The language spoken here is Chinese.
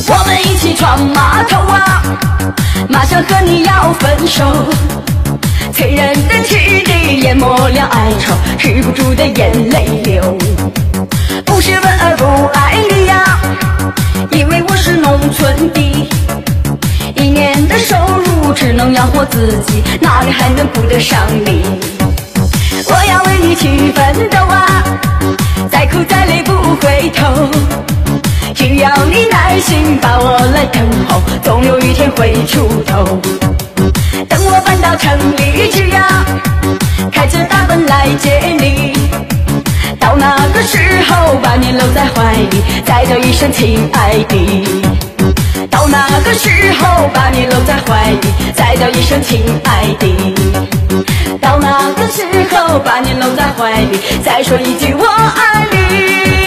我们一起撞码头啊，马上和你要分手。催人的汽笛淹没了哀愁，止不住的眼泪流。不是问儿不爱你呀，因为我是农村的，1年的收入只能养活自己，哪里还能顾得上你？我要为你去奋斗啊，再苦再累不回头。只要你耐心把我来等候，总有一天会出头。等我搬到城里去啊，开车大奔来接你。到那个时候把你搂在怀里，再叫一声亲爱的。到那个时候把你搂在怀里，再叫一声亲爱的。到那个时候把你搂在怀里，再说一句我爱你。